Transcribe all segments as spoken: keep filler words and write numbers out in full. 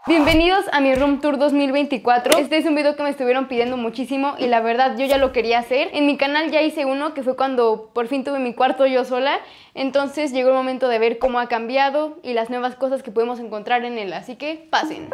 Bienvenidos a mi Room Tour dos mil veinticuatro. Este es un video que me estuvieron pidiendo muchísimo y la verdad yo ya lo quería hacer. En mi canal ya hice uno que fue cuando por fin tuve mi cuarto yo sola. Entonces llegó el momento de ver cómo ha cambiado y las nuevas cosas que podemos encontrar en él. Así que pasen.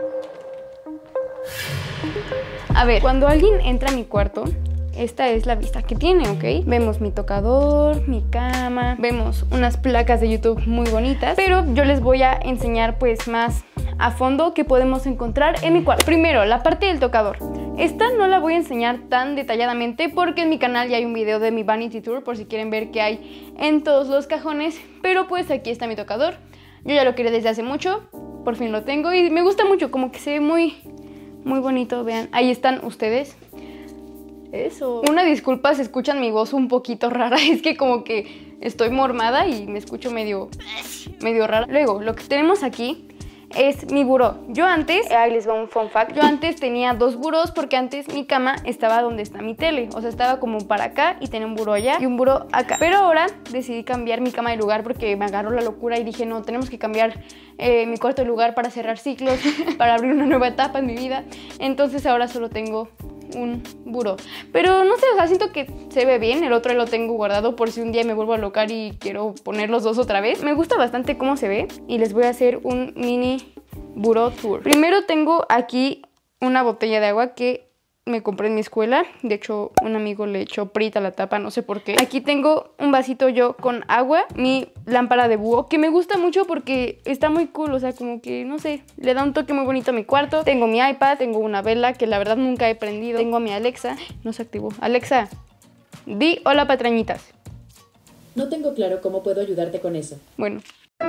A ver, cuando alguien entra a mi cuarto, esta es la vista que tiene, ¿ok? Vemos mi tocador, mi cama, vemos unas placas de YouTube muy bonitas, pero yo les voy a enseñar pues más a fondo qué podemos encontrar en mi cuarto. Primero, la parte del tocador. Esta no la voy a enseñar tan detalladamente porque en mi canal ya hay un video de mi Vanity Tour por si quieren ver qué hay en todos los cajones, pero pues aquí está mi tocador. Yo ya lo quería desde hace mucho, por fin lo tengo y me gusta mucho, como que se ve muy, muy bonito, vean. Ahí están ustedes. Eso. Una disculpa si escuchan mi voz un poquito rara, es que como que estoy mormada y me escucho medio, medio rara. Luego, lo que tenemos aquí es mi buró. Yo antes, ahí les va un fun fact, yo antes tenía dos burós porque antes mi cama estaba donde está mi tele. O sea, estaba como para acá y tenía un buró allá y un buró acá. Pero ahora decidí cambiar mi cama de lugar porque me agarró la locura y dije, no, tenemos que cambiar eh, mi cuarto de lugar para cerrar ciclos, para abrir una nueva etapa en mi vida. Entonces ahora solo tengo un buró, pero no sé, o sea, siento que se ve bien. El otro lo tengo guardado por si un día me vuelvo a locar y quiero poner los dos otra vez. Me gusta bastante cómo se ve y les voy a hacer un mini buró tour. Primero tengo aquí una botella de agua que me compré en mi escuela. De hecho, un amigo le echó prita a la tapa, no sé por qué. Aquí tengo un vasito yo con agua, mi lámpara de búho, que me gusta mucho porque está muy cool, o sea, como que, no sé, le da un toque muy bonito a mi cuarto. Tengo mi iPad, tengo una vela que la verdad nunca he prendido. Tengo a mi Alexa, no se activó. Alexa, di hola patrañitas. No tengo claro cómo puedo ayudarte con eso. Bueno.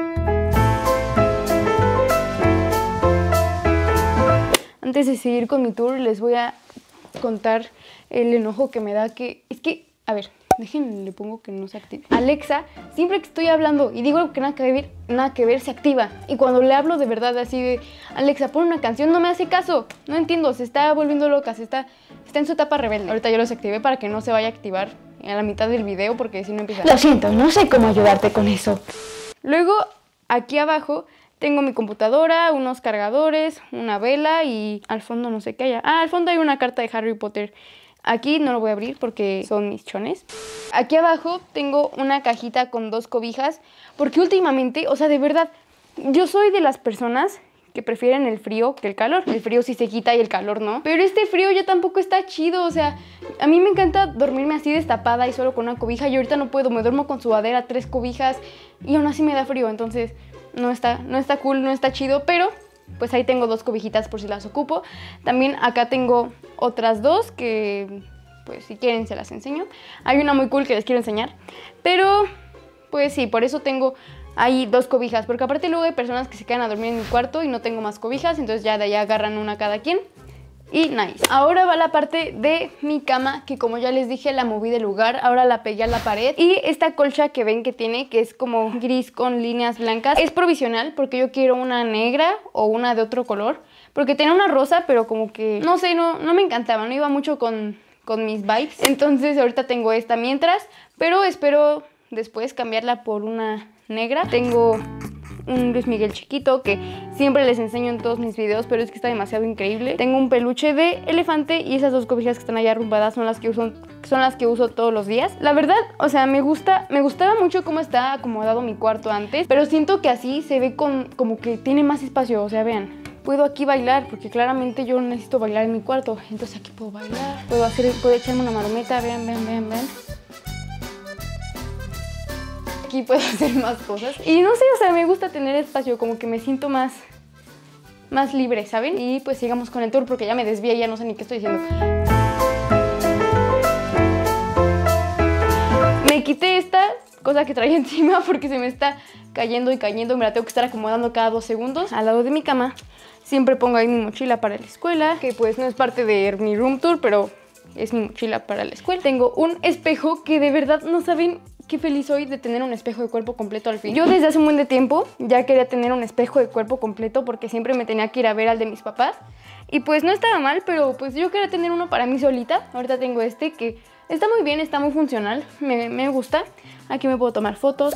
Antes de seguir con mi tour, les voy a contar el enojo que me da que... Es que, a ver, déjenme, le pongo que no se active. Alexa, siempre que estoy hablando y digo algo que nada que ver, nada que ver, se activa. Y cuando le hablo de verdad así de, Alexa, pon una canción, no me hace caso. No entiendo, se está volviendo loca, se está, está en su etapa rebelde. Ahorita yo los activé para que no se vaya a activar a la mitad del video porque si no empieza... Lo siento, no sé cómo ayudarte con eso. Luego, aquí abajo tengo mi computadora, unos cargadores, una vela y al fondo no sé qué haya. Ah, al fondo hay una carta de Harry Potter. Aquí no lo voy a abrir porque son mis chones. Aquí abajo tengo una cajita con dos cobijas porque últimamente, o sea, de verdad, yo soy de las personas que prefieren el frío que el calor. El frío sí se quita y el calor no. Pero este frío ya tampoco está chido, o sea, a mí me encanta dormirme así destapada y solo con una cobija. Y ahorita no puedo, me duermo con sudadera, tres cobijas y aún así me da frío, entonces... No está, no está cool, no está chido, pero pues ahí tengo dos cobijitas por si las ocupo. También acá tengo otras dos que pues si quieren se las enseño. Hay una muy cool que les quiero enseñar, pero pues sí, por eso tengo ahí dos cobijas, porque aparte luego hay personas que se quedan a dormir en mi cuarto y no tengo más cobijas, entonces ya de allá agarran una cada quien. Y nice. Ahora va la parte de mi cama, que como ya les dije la moví de lugar, ahora la pegué a la pared. Y esta colcha que ven que tiene, que es como gris con líneas blancas, es provisional porque yo quiero una negra o una de otro color. Porque tenía una rosa, pero como que, no sé, no, no me encantaba, no iba mucho con, con mis vibes. Entonces ahorita tengo esta mientras, pero espero después cambiarla por una negra. Tengo un Luis Miguel chiquito que siempre les enseño en todos mis videos, pero es que está demasiado increíble. Tengo un peluche de elefante y esas dos cobijas que están allá arrumbadas son las que uso, son las que uso todos los días. La verdad, o sea, me gusta, me gustaba mucho cómo está acomodado mi cuarto antes, pero siento que así se ve con, como que tiene más espacio, o sea, vean. Puedo aquí bailar, porque claramente yo necesito bailar en mi cuarto, entonces aquí puedo bailar, puedo hacer, puedo echarme una marometa, vean, vean, vean, vean. Aquí puedo hacer más cosas. Y no sé, o sea, me gusta tener espacio, como que me siento más, más libre, ¿saben? Y pues sigamos con el tour porque ya me desvié y ya no sé ni qué estoy diciendo. Me quité esta cosa que traía encima porque se me está cayendo y cayendo. Me la tengo que estar acomodando cada dos segundos. Al lado de mi cama siempre pongo ahí mi mochila para la escuela, que pues no es parte de mi room tour, pero es mi mochila para la escuela. Tengo un espejo que de verdad no saben qué feliz soy de tener un espejo de cuerpo completo al fin. Yo desde hace un buen de tiempo ya quería tener un espejo de cuerpo completo porque siempre me tenía que ir a ver al de mis papás. Y pues no estaba mal, pero pues yo quería tener uno para mí solita. Ahorita tengo este que está muy bien, está muy funcional, me, me gusta. Aquí me puedo tomar fotos,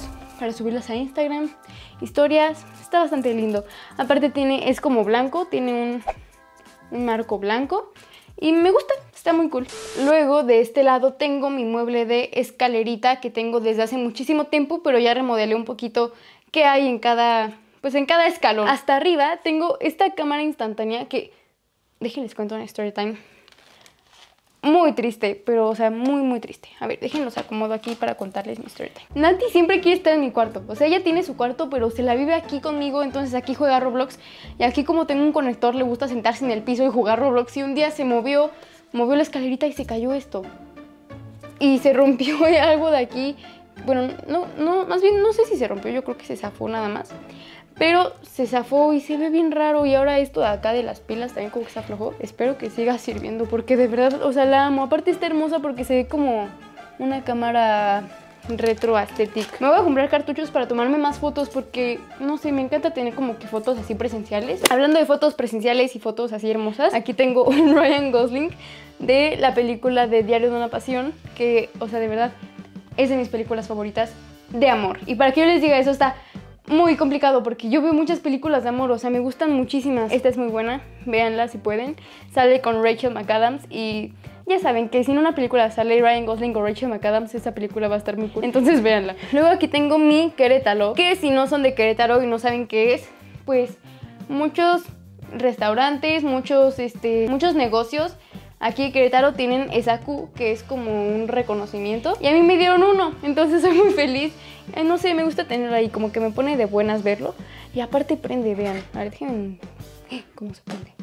para subirlas a Instagram, historias, está bastante lindo. Aparte tiene, es como blanco, tiene un, un marco blanco y me gusta, está muy cool. Luego de este lado tengo mi mueble de escalerita que tengo desde hace muchísimo tiempo, pero ya remodelé un poquito qué hay en cada, pues en cada escalón. Hasta arriba tengo esta cámara instantánea que, déjenles cuento una story time. Muy triste, pero o sea, muy muy triste. A ver, déjenlos acomodo aquí para contarles mi story time. Nati siempre quiere estar en mi cuarto. O sea, ella tiene su cuarto, pero se la vive aquí conmigo. Entonces aquí juega Roblox. Y aquí como tengo un conector, le gusta sentarse en el piso y jugar Roblox. Y un día se movió, movió la escalerita y se cayó esto. Y se rompió algo de aquí. Bueno, no, no, más bien no sé si se rompió. Yo creo que se zafó nada más. Pero se zafó y se ve bien raro. Y ahora esto de acá de las pilas también como que se aflojó. Espero que siga sirviendo porque de verdad, o sea, la amo. Aparte está hermosa porque se ve como una cámara retro aesthetic. Me voy a comprar cartuchos para tomarme más fotos porque, no sé, me encanta tener como que fotos así presenciales. Hablando de fotos presenciales y fotos así hermosas, aquí tengo un Ryan Gosling de la película de Diario de una Pasión. Que, o sea, de verdad, es de mis películas favoritas de amor. Y para que yo les diga eso está muy complicado porque yo veo muchas películas de amor, o sea, me gustan muchísimas. Esta es muy buena, véanla si pueden. Sale con Rachel McAdams y ya saben que si en una película sale Ryan Gosling o Rachel McAdams, esa película va a estar muy cool. Entonces véanla. Luego aquí tengo mi Querétaro, que si no son de Querétaro y no saben qué es, pues muchos restaurantes, muchos, este, muchos negocios aquí en Querétaro tienen ESACU, que es como un reconocimiento. Y a mí me dieron uno, entonces soy muy feliz. Eh, no sé, me gusta tenerlo ahí, como que me pone de buenas verlo. Y aparte prende, vean. A ver, déjenme... ¿Cómo se prende?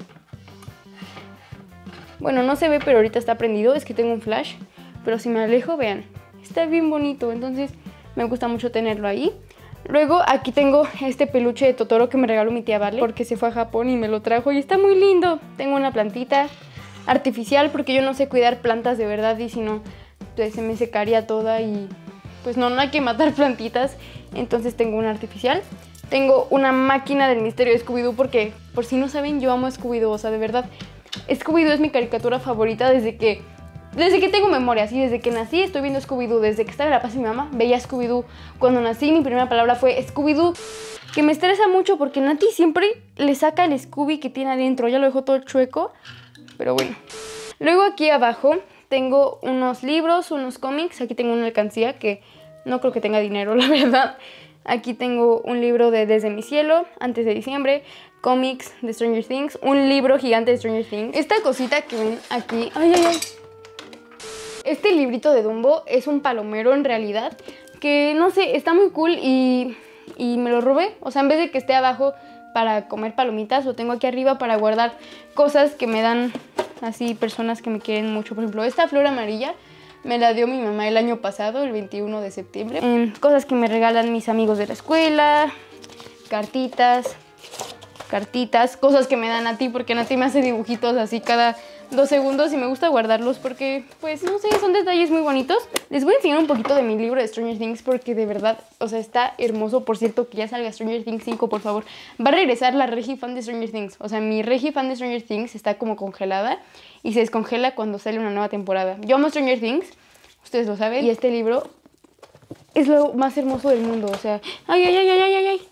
Bueno, no se ve, pero ahorita está prendido. Es que tengo un flash. Pero si me alejo, vean. Está bien bonito, entonces me gusta mucho tenerlo ahí. Luego aquí tengo este peluche de Totoro que me regaló mi tía Vale, porque se fue a Japón y me lo trajo y está muy lindo. Tengo una plantita artificial porque yo no sé cuidar plantas de verdad y si no, pues se me secaría toda y pues no, no hay que matar plantitas. Entonces tengo una artificial. Tengo una máquina del misterio de Scooby-Doo porque, por si no saben, yo amo a Scooby-Doo. O sea, de verdad, Scooby-Doo es mi caricatura favorita desde que, desde que tengo memoria. Así, desde que nací estoy viendo Scooby-Doo. Desde que estaba en la panza de mi mamá, veía Scooby-Doo. Cuando nací, mi primera palabra fue Scooby-Doo. Que me estresa mucho porque Nati siempre le saca el Scooby que tiene adentro. Ya lo dejó todo chueco, pero bueno. Luego aquí abajo tengo unos libros, unos cómics. Aquí tengo una alcancía que no creo que tenga dinero, la verdad. Aquí tengo un libro de Desde mi cielo, antes de diciembre. Cómics de Stranger Things. Un libro gigante de Stranger Things. Esta cosita que ven aquí... ¡Ay, ay, ay! Este librito de Dumbo es un palomero en realidad. Que no sé, está muy cool y, y me lo robé. O sea, en vez de que esté abajo para comer palomitas, lo tengo aquí arriba para guardar cosas que me dan así personas que me quieren mucho. Por ejemplo, esta flor amarilla me la dio mi mamá el año pasado, el veintiuno de septiembre. Eh, cosas que me regalan mis amigos de la escuela, cartitas, cartitas, cosas que me dan a ti porque Nati me hace dibujitos así cada dos segundos y me gusta guardarlos porque, pues, no sé, son detalles muy bonitos. Les voy a enseñar un poquito de mi libro de Stranger Things porque de verdad, o sea, está hermoso. Por cierto, que ya salga Stranger Things cinco, por favor. Va a regresar la Regi fan de Stranger Things. O sea, mi Regi fan de Stranger Things está como congelada y se descongela cuando sale una nueva temporada. Yo amo Stranger Things, ustedes lo saben, y este libro es lo más hermoso del mundo. O sea, ay, ay, ay, ay, ay, ay.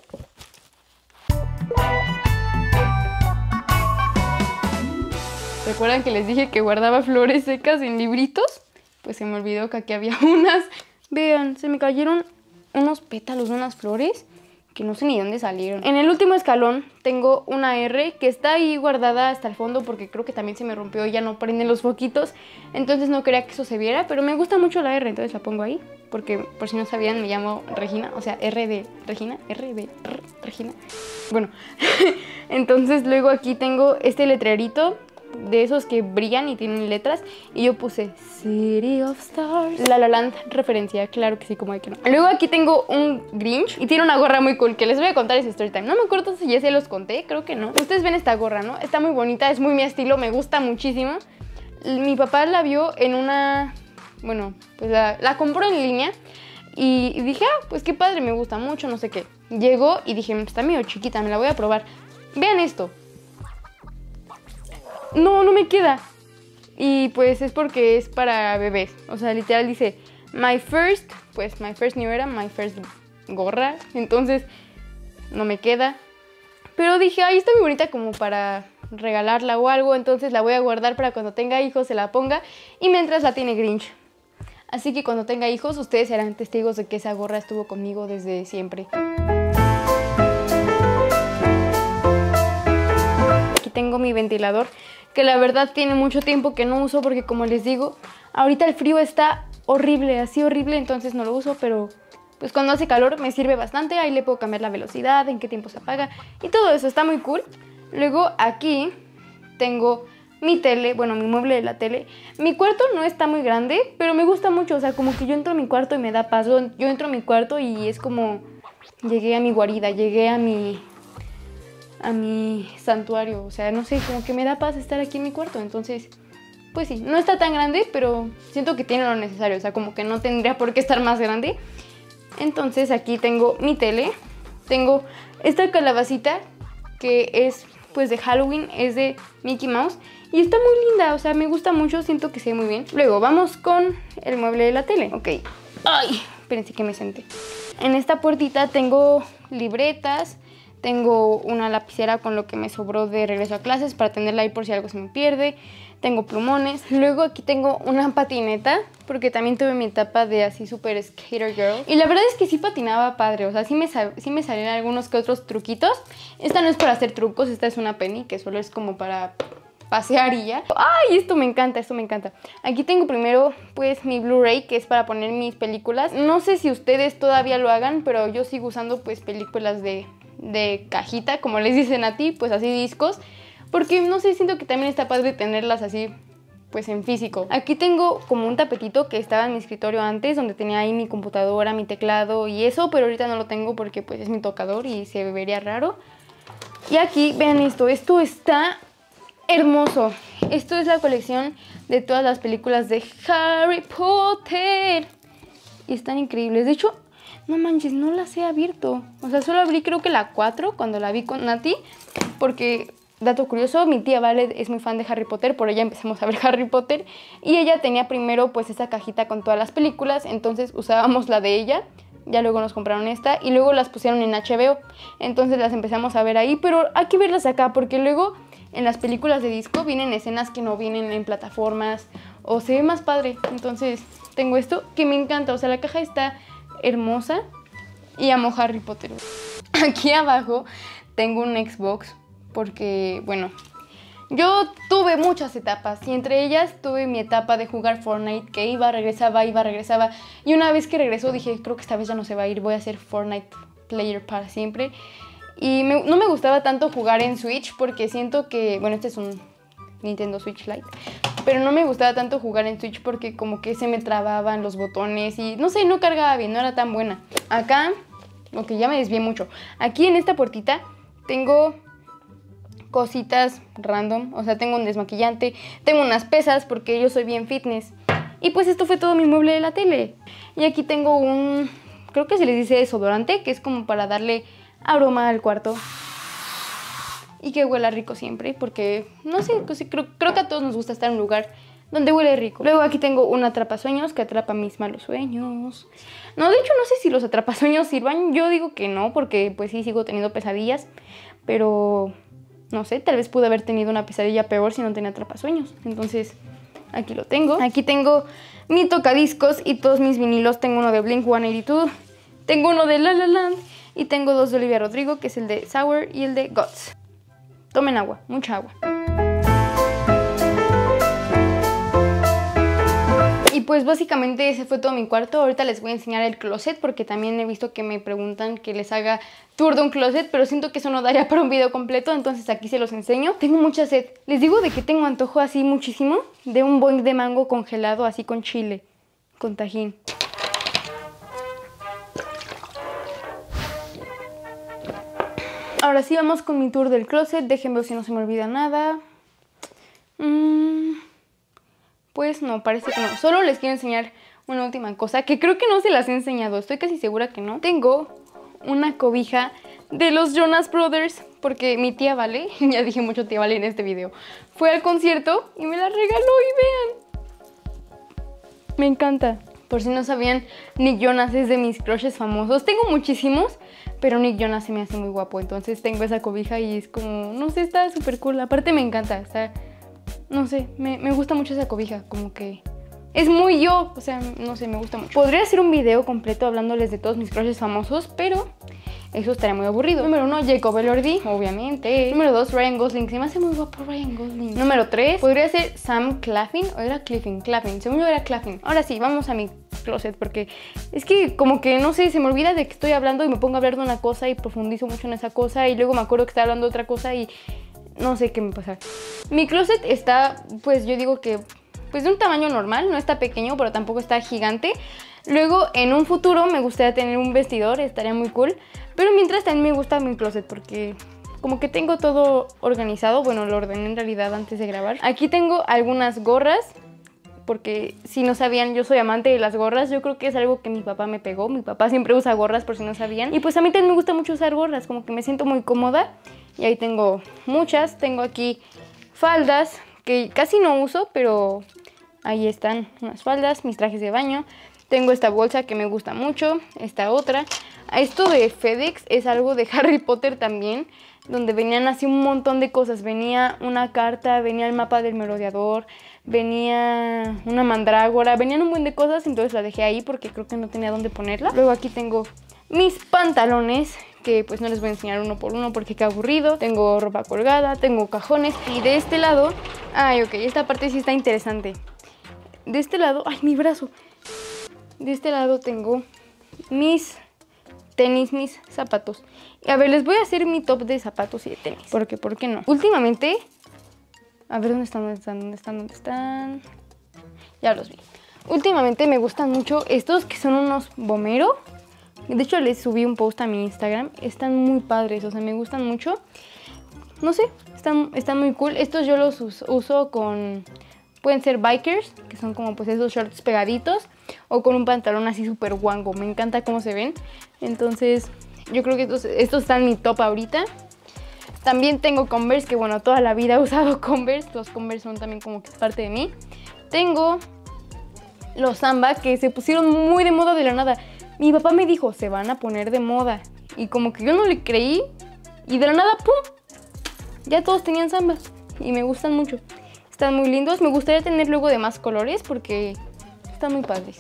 ¿Recuerdan que les dije que guardaba flores secas en libritos? Pues se me olvidó que aquí había unas. Vean, se me cayeron unos pétalos de unas flores que no sé ni dónde salieron. En el último escalón tengo una R que está ahí guardada hasta el fondo porque creo que también se me rompió y ya no prenden los foquitos. Entonces no quería que eso se viera, pero me gusta mucho la R, entonces la pongo ahí. Porque por si no sabían, me llamo Regina, o sea, R de Regina, R de R, Regina. Bueno, entonces luego aquí tengo este letrerito de esos que brillan y tienen letras y yo puse City of Stars, La La Land, referencia, claro que sí, como de que no. Luego aquí tengo un Grinch y tiene una gorra muy cool que les voy a contar ese story time. No me acuerdo si ya se los conté, creo que no. Ustedes ven esta gorra, ¿no? Está muy bonita, es muy mi estilo, me gusta muchísimo. Mi papá la vio en una... Bueno, pues la, la compró en línea y, y dije, ah, pues qué padre, me gusta mucho, no sé qué. Llegó y dije, está medio chiquita, me la voy a probar. Vean esto. No, no me queda. Y pues es porque es para bebés. O sea, literal dice My first, pues my first new era, my first gorra, entonces no me queda. Pero dije, ay, está muy bonita como para regalarla o algo, entonces la voy a guardar para cuando tenga hijos se la ponga y mientras la tiene Grinch. Así que cuando tenga hijos ustedes serán testigos de que esa gorra estuvo conmigo desde siempre. Aquí tengo mi ventilador, que la verdad tiene mucho tiempo que no uso porque como les digo, ahorita el frío está horrible, así horrible, entonces no lo uso, pero pues cuando hace calor me sirve bastante. Ahí le puedo cambiar la velocidad, en qué tiempo se apaga y todo eso, está muy cool. Luego aquí tengo mi tele, bueno, mi mueble de la tele. Mi cuarto no está muy grande, pero me gusta mucho, o sea, como que yo entro a mi cuarto y me da paz. Yo, yo entro a mi cuarto y es como llegué a mi guarida, llegué a mi a mi santuario, o sea, no sé, como que me da paz estar aquí en mi cuarto. Entonces, pues sí, no está tan grande, pero siento que tiene lo necesario, o sea, como que no tendría por qué estar más grande. Entonces aquí tengo mi tele, tengo esta calabacita que es pues de Halloween, es de Mickey Mouse y está muy linda, o sea, me gusta mucho, siento que se ve muy bien. Luego vamos con el mueble de la tele, ok. Ay, espérense que me senté. En esta puertita tengo libretas, tengo una lapicera con lo que me sobró de regreso a clases para tenerla ahí por si algo se me pierde. Tengo plumones. Luego aquí tengo una patineta, porque también tuve mi etapa de así super skater girl. Y la verdad es que sí patinaba padre, o sea, sí me, sí me salían algunos que otros truquitos. Esta no es para hacer trucos, esta es una penny, que solo es como para pasear y ya. ¡Ay! Esto me encanta, esto me encanta. Aquí tengo primero pues mi Blu-ray, que es para poner mis películas. No sé si ustedes todavía lo hagan, pero yo sigo usando pues películas de, de cajita, como les dicen a ti, pues así discos. Porque, no sé, siento que también está padre tenerlas así, pues en físico. Aquí tengo como un tapetito que estaba en mi escritorio antes, donde tenía ahí mi computadora, mi teclado y eso, pero ahorita no lo tengo porque pues es mi tocador y se vería raro. Y aquí, vean esto, esto está hermoso. Esto es la colección de todas las películas de Harry Potter. Y están increíbles. De hecho, no manches, no las he abierto. O sea, solo abrí creo que la cuatro cuando la vi con Nati, porque... Dato curioso, mi tía Vale es muy fan de Harry Potter, por ella empezamos a ver Harry Potter y ella tenía primero pues esa cajita con todas las películas, entonces usábamos la de ella, ya luego nos compraron esta y luego las pusieron en H B O, entonces las empezamos a ver ahí, pero hay que verlas acá porque luego en las películas de disco vienen escenas que no vienen en plataformas o se ve más padre, entonces tengo esto que me encanta, o sea, la caja está hermosa y amo Harry Potter. Aquí abajo tengo un Xbox. Porque, bueno, yo tuve muchas etapas y entre ellas tuve mi etapa de jugar Fortnite, que iba, regresaba, iba, regresaba. Y una vez que regresó dije, creo que esta vez ya no se va a ir, voy a ser Fortnite player para siempre. Y me, no me gustaba tanto jugar en Switch porque siento que, bueno, este es un Nintendo Switch Lite, pero no me gustaba tanto jugar en Switch porque como que se me trababan los botones y no sé, no cargaba bien, no era tan buena. Acá, ok, ya me desvié mucho. Aquí en esta puertita tengo... cositas random, o sea, tengo un desmaquillante, tengo unas pesas porque yo soy bien fitness. Y pues esto fue todo mi mueble de la tele. Y aquí tengo un, creo que se les dice desodorante, que es como para darle aroma al cuarto. Y que huela rico siempre, porque, no sé, creo, creo que a todos nos gusta estar en un lugar donde huele rico. Luego aquí tengo un atrapasueños que atrapa mis malos sueños. No, de hecho no sé si los atrapasueños sirvan, yo digo que no, porque pues sí sigo teniendo pesadillas, pero... no sé, tal vez pude haber tenido una pesadilla peor si no tenía atrapasueños. Entonces, aquí lo tengo. Aquí tengo mi tocadiscos y todos mis vinilos. Tengo uno de Blink ciento ochenta y dos, tengo uno de La La Land y tengo dos de Olivia Rodrigo, que es el de Sour y el de Guts. Tomen agua, mucha agua. Y pues básicamente ese fue todo mi cuarto. Ahorita les voy a enseñar el closet porque también he visto que me preguntan que les haga tour de un closet, pero siento que eso no daría para un video completo, entonces aquí se los enseño. Tengo mucha sed. Les digo de que tengo antojo así muchísimo de un boing de mango congelado así con chile, con tajín. Ahora sí vamos con mi tour del closet. Déjenme ver si no se me olvida nada. Mmm... Pues no, parece que no. Solo les quiero enseñar una última cosa que creo que no se las he enseñado. Estoy casi segura que no. Tengo una cobija de los Jonas Brothers porque mi tía Vale, ya dije mucho tía Vale en este video, fue al concierto y me la regaló y vean. Me encanta. Por si no sabían, Nick Jonas es de mis crushes famosos. Tengo muchísimos, pero Nick Jonas se me hace muy guapo. Entonces tengo esa cobija y es como, no sé, está súper cool. Aparte me encanta, está, no sé, me, me gusta mucho esa cobija. Como que es muy yo, o sea, no sé, me gusta mucho. Podría hacer un video completo hablándoles de todos mis crushes famosos, pero eso estaría muy aburrido. Número uno, Jacob Elordi, obviamente. Número dos, Ryan Gosling. Se me hace muy guapo Ryan Gosling. Número tres, podría ser Sam Claflin o era Claflin, Claflin. Según yo era Claflin. Ahora sí, vamos a mi closet porque es que como que, no sé, se me olvida de que estoy hablando y me pongo a hablar de una cosa y profundizo mucho en esa cosa y luego me acuerdo que estaba hablando de otra cosa y no sé qué me pasa. Mi closet está, pues yo digo que, pues de un tamaño normal. No está pequeño, pero tampoco está gigante. Luego, en un futuro, me gustaría tener un vestidor, estaría muy cool. Pero mientras también me gusta mi closet porque como que tengo todo organizado. Bueno, lo ordené en realidad antes de grabar. Aquí tengo algunas gorras, porque si no sabían, yo soy amante de las gorras. Yo creo que es algo que mi papá me pegó. Mi papá siempre usa gorras, por si no sabían. Y pues a mí también me gusta mucho usar gorras, como que me siento muy cómoda. Y ahí tengo muchas. Tengo aquí faldas, que casi no uso, pero ahí están unas faldas, mis trajes de baño. Tengo esta bolsa que me gusta mucho, esta otra. Esto de FedEx es algo de Harry Potter también, donde venían así un montón de cosas. Venía una carta, venía el mapa del merodeador, venía una mandrágora, venían un buen de cosas, entonces la dejé ahí porque creo que no tenía dónde ponerla. Luego aquí tengo mis pantalones, que pues no les voy a enseñar uno por uno porque qué aburrido. Tengo ropa colgada, tengo cajones. Y de este lado, ay ok, esta parte sí está interesante. De este lado, ay mi brazo. De este lado tengo mis tenis, mis zapatos. Y a ver, les voy a hacer mi top de zapatos y de tenis. Porque, ¿por qué no? Últimamente, a ver, ¿dónde están? ¿Dónde están? ¿Dónde están? ¿Dónde están? Ya los vi. Últimamente me gustan mucho estos que son unos Vomero. De hecho, les subí un post a mi Instagram. Están muy padres, o sea, me gustan mucho. No sé, están, están muy cool. Estos yo los uso, uso con... Pueden ser bikers, que son como pues esos shorts pegaditos, o con un pantalón así súper guango. Me encanta cómo se ven. Entonces, yo creo que estos, estos están en mi top ahorita. También tengo Converse, que bueno, toda la vida he usado Converse. Los Converse son también como que parte de mí. Tengo los Samba, que se pusieron muy de moda de la nada. Mi papá me dijo, se van a poner de moda. Y como que yo no le creí. Y de la nada, ¡pum! Ya todos tenían Samba. Y me gustan mucho. Están muy lindos. Me gustaría tener luego de más colores porque están muy padres.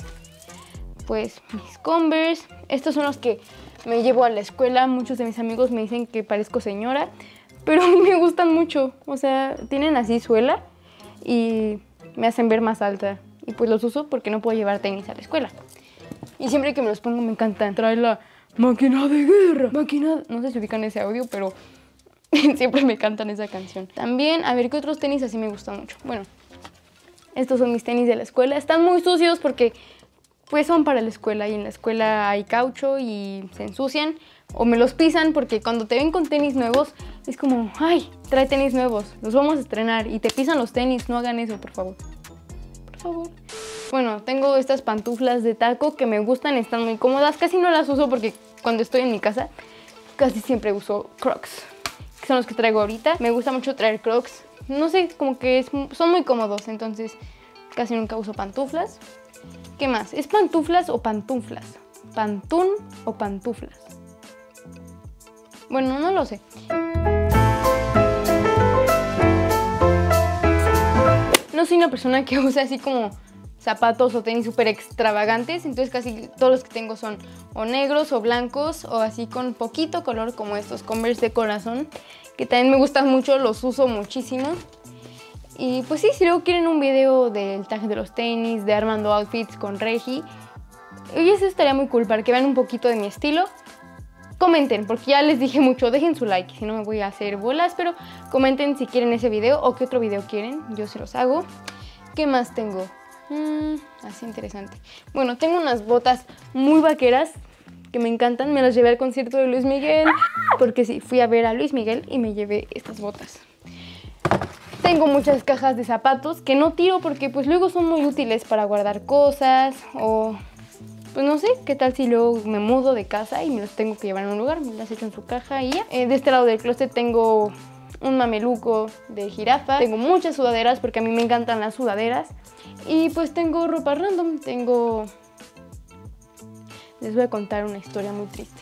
Pues mis Converse. Estos son los que me llevo a la escuela. Muchos de mis amigos me dicen que parezco señora, pero a mí me gustan mucho. O sea, tienen así suela y me hacen ver más alta. Y pues los uso porque no puedo llevar tenis a la escuela. Y siempre que me los pongo me encantan. Trae la máquina de guerra. Máquina... No sé si ubican ese audio, pero siempre me cantan esa canción. También, a ver, ¿qué otros tenis así me gustan mucho? Bueno, estos son mis tenis de la escuela. Están muy sucios porque pues son para la escuela. Y en la escuela hay caucho y se ensucian. O me los pisan porque cuando te ven con tenis nuevos es como, ay, trae tenis nuevos, los vamos a estrenar. Y te pisan los tenis, no hagan eso, por favor. Por favor. Bueno, tengo estas pantuflas de taco que me gustan, están muy cómodas. Casi no las uso porque cuando estoy en mi casa casi siempre uso Crocs, que son los que traigo ahorita. Me gusta mucho traer Crocs. No sé, como que es, son muy cómodos, entonces casi nunca uso pantuflas. ¿Qué más? ¿Es pantuflas o pantuflas? ¿Pantún o pantuflas? Bueno, no lo sé. No soy una persona que usa así como zapatos o tenis súper extravagantes, entonces casi todos los que tengo son o negros o blancos o así con poquito color, como estos Converse de corazón, que también me gustan mucho, los uso muchísimo. Y pues sí, si luego quieren un video del tag de los tenis, de armando outfits con Regi, y eso estaría muy cool para que vean un poquito de mi estilo. Comenten, porque ya les dije mucho, dejen su like, si no me voy a hacer bolas, pero comenten si quieren ese video o qué otro video quieren, yo se los hago. ¿Qué más tengo? Mm, así interesante. Bueno, tengo unas botas muy vaqueras que me encantan, me las llevé al concierto de Luis Miguel, porque sí, fui a ver a Luis Miguel y me llevé estas botas. Tengo muchas cajas de zapatos que no tiro porque pues luego son muy útiles para guardar cosas o... Pues no sé, qué tal si luego me mudo de casa y me los tengo que llevar a un lugar, me las echo en su caja y ya. Eh, de este lado del closet tengo un mameluco de jirafa, tengo muchas sudaderas porque a mí me encantan las sudaderas. Y pues tengo ropa random, tengo Les voy a contar una historia muy triste.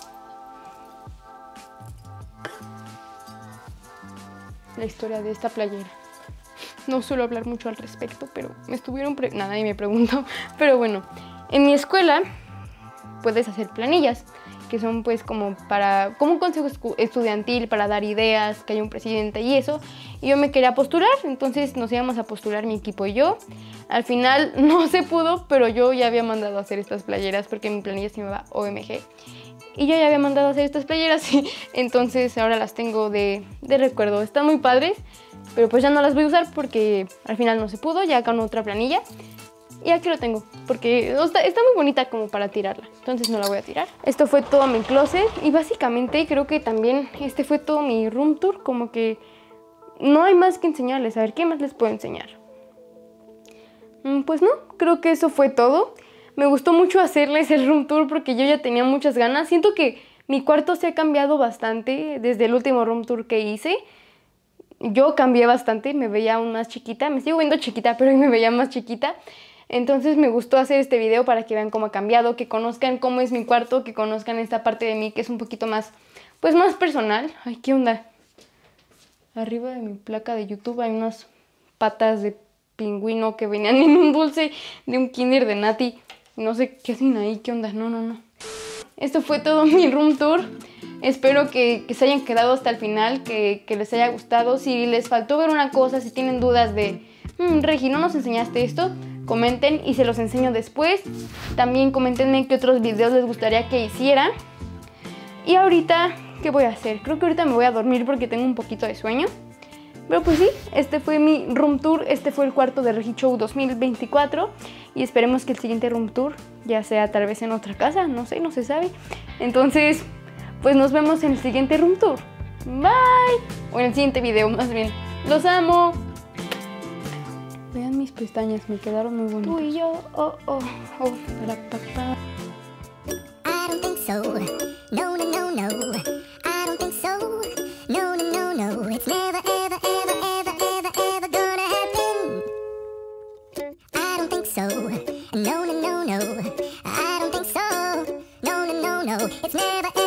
La historia de esta playera. No suelo hablar mucho al respecto, pero me estuvieron... Pre Nada, nadie me preguntó. Pero bueno, en mi escuela puedes hacer planillas, que son pues como para... como un consejo estudiantil para dar ideas, que haya un presidente y eso. Y yo me quería postular, entonces nos íbamos a postular mi equipo y yo. Al final no se pudo, pero yo ya había mandado a hacer estas playeras porque mi planilla se llamaba O M G. Y yo ya había mandado a hacer estas playeras, y entonces ahora las tengo de, de recuerdo. Están muy padres, pero pues ya no las voy a usar porque al final no se pudo, ya con otra planilla. Y aquí lo tengo, porque está, está muy bonita como para tirarla, entonces no la voy a tirar. Esto fue todo mi closet y básicamente creo que también este fue todo mi room tour, como que no hay más que enseñarles. A ver, ¿qué más les puedo enseñar? Pues no, creo que eso fue todo. Me gustó mucho hacerles el room tour porque yo ya tenía muchas ganas. Siento que mi cuarto se ha cambiado bastante desde el último room tour que hice. Yo cambié bastante, me veía aún más chiquita. Me sigo viendo chiquita, pero hoy me veía más chiquita. Entonces me gustó hacer este video para que vean cómo ha cambiado, que conozcan cómo es mi cuarto, que conozcan esta parte de mí que es un poquito más, pues más personal. Ay, ¿qué onda? Arriba de mi placa de YouTube hay unas patas de pingüino que venían en un dulce de un Kinder de Nati. No sé qué hacen ahí, qué onda, no, no, no. Esto fue todo mi room tour. Espero que, que se hayan quedado hasta el final, que, que les haya gustado. Si les faltó ver una cosa, si tienen dudas de mmm, Regi, ¿no nos enseñaste esto? Comenten y se los enseño después. También comentenme qué otros videos les gustaría que hiciera. Y ahorita, ¿qué voy a hacer? Creo que ahorita me voy a dormir porque tengo un poquito de sueño. Pero pues sí, este fue mi room tour, este fue el cuarto de Regi Show dos mil veinticuatro y esperemos que el siguiente room tour ya sea tal vez en otra casa, no sé, no se sabe. Entonces, pues nos vemos en el siguiente room tour. Bye. O en el siguiente video, más bien. Los amo. Vean mis pestañas, me quedaron muy bonitas. Tú y yo, oh, oh, oh, para papá. I don't think so. No, no, no, no. I don't think so. No, no, no, no. It's never, ever, ever, ever, ever, ever gonna happen. I don't think so. No, no, no, no. I don't think so. No, no, no, no. It's never,